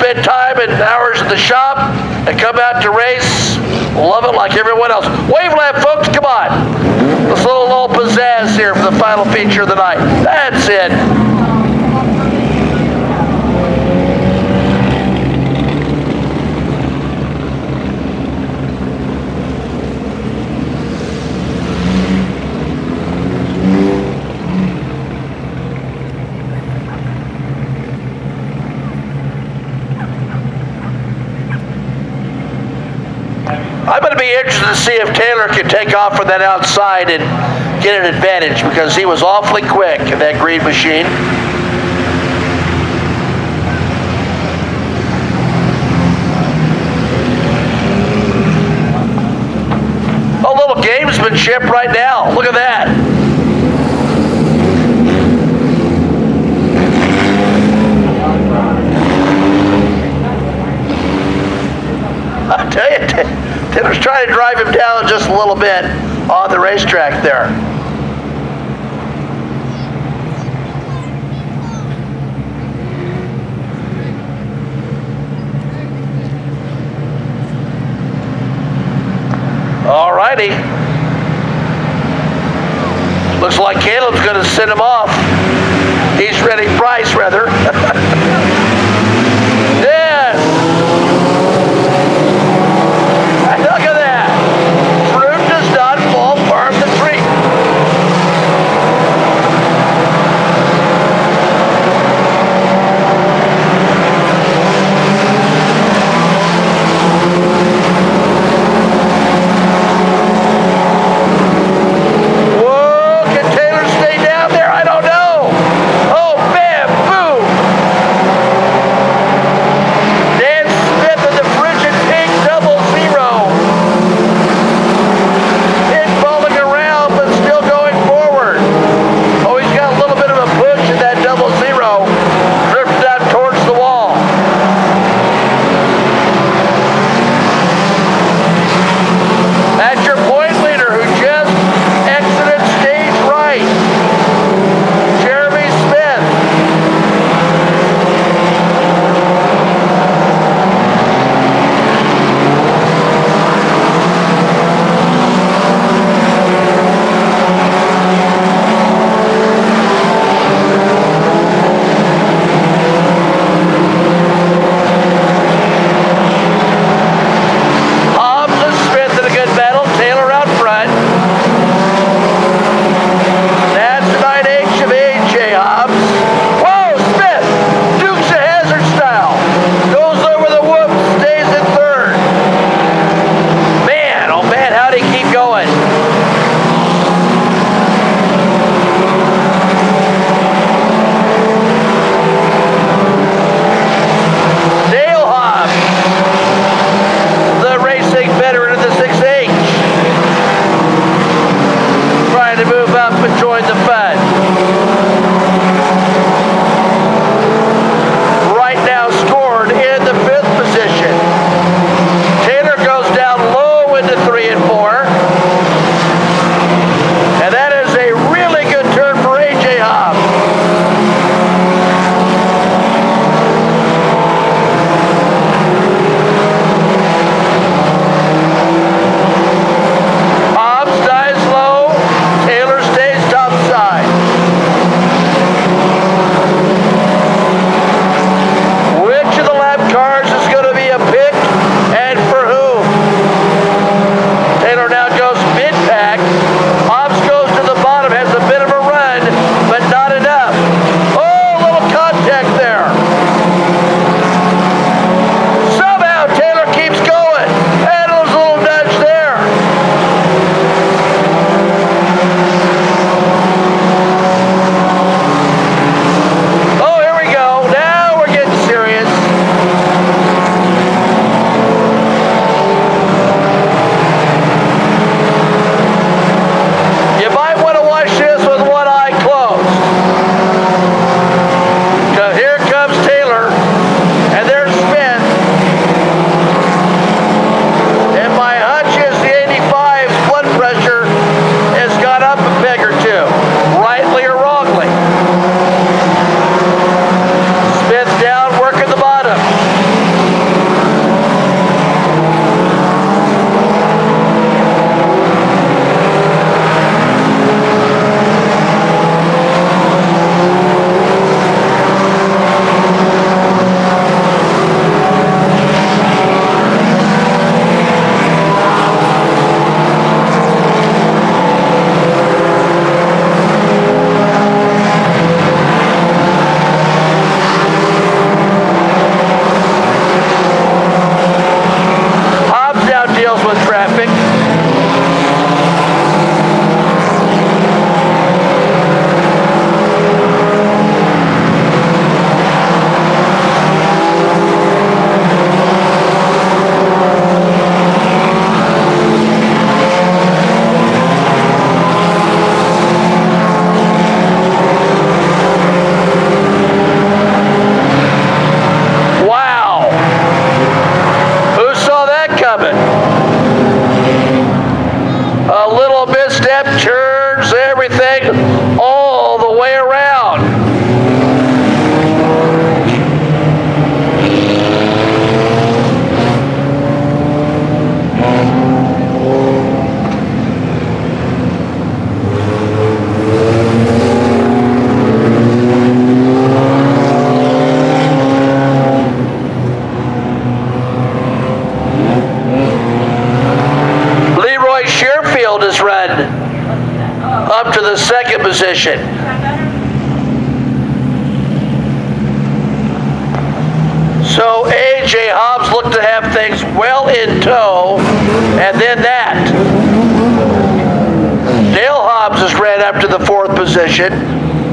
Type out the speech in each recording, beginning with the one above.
bit time and hours at the shop and come out to race. Love it like everyone else. Waveland, folks, come on. Let's a little pizzazz here for the final feature of the night. That's it. I'm going to be interested to see if Taylor can take off from that outside and get an advantage, because he was awfully quick in that green machine. A little gamesmanship right now. Look at that. I'll tell you, Taylor's trying to drive him down just a little bit on the racetrack there. All righty. Looks like Caleb's going to send him off. He's ready, Bryce rather. Yes. Look at that. Fruit does not fall far from the tree. Whoa, can Taylor stay down there? I don't know. have things well in tow, and then that. Dale Hobbs has ran up to the 4th position.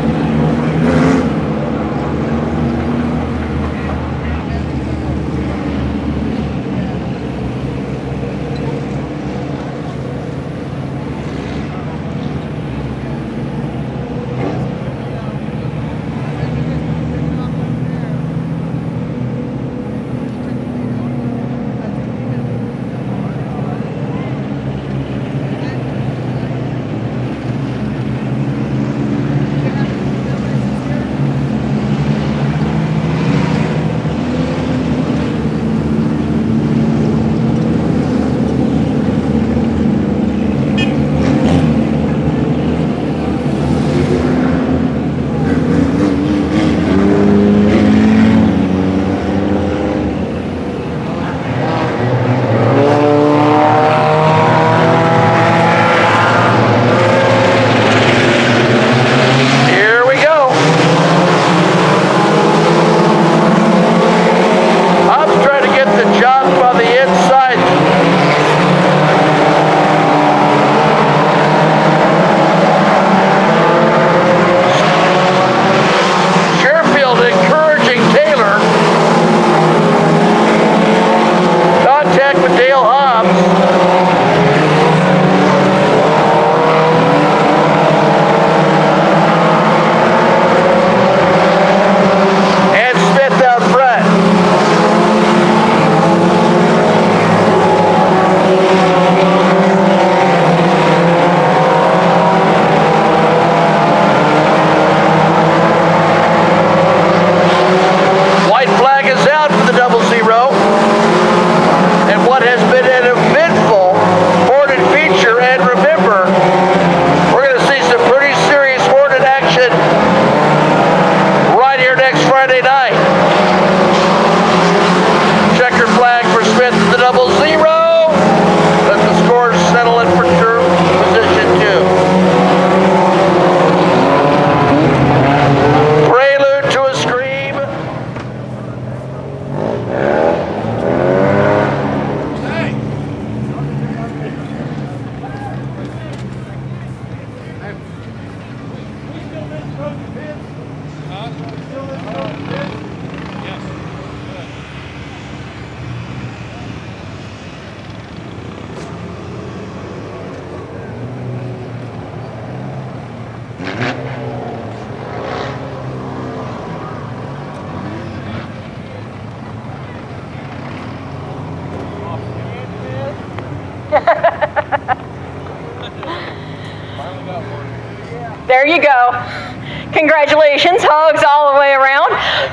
There you go. Congratulations, hugs all the way around.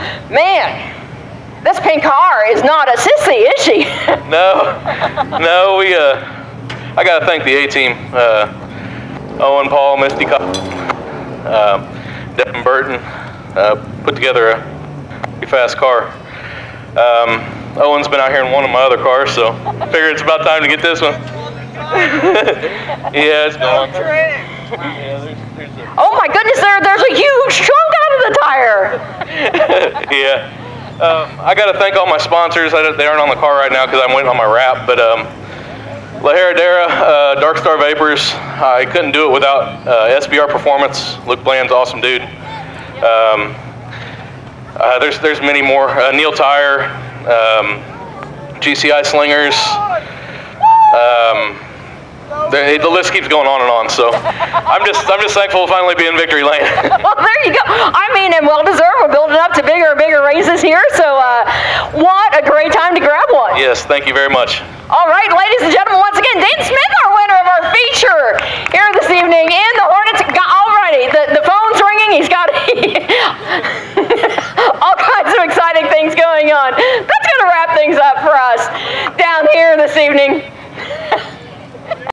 Man, this pink car is not a sissy, is she? No, I got to thank the A-team. Owen, Paul, Misty, Devin Burton put together a pretty fast car. Owen's been out here in one of my other cars, so I figured it's about time to get this one. Yeah, it's going. Oh my goodness, there's a huge chunk out of the tire. Yeah. I got to thank all my sponsors. They aren't on the car right now because I'm waiting on my wrap, but La Heredera, Dark Star Vapors, I couldn't do it without SBR Performance. Luke Bland's awesome dude. There's many more. Neil Tire, GCI Slingers. The list keeps going on and on. So I'm just thankful to finally be in victory lane. Well, there you go. I mean, and well deserved. We're building up to bigger and bigger races here. So what a great time to grab one. Yes, thank you very much. All right, ladies and gentlemen, once again, Dayton Smith, our winner of our feature here this evening, and the Hornets. Alrighty, the phone's ringing. He's got all kinds of exciting things going on. That's going to wrap things up for us down here this evening.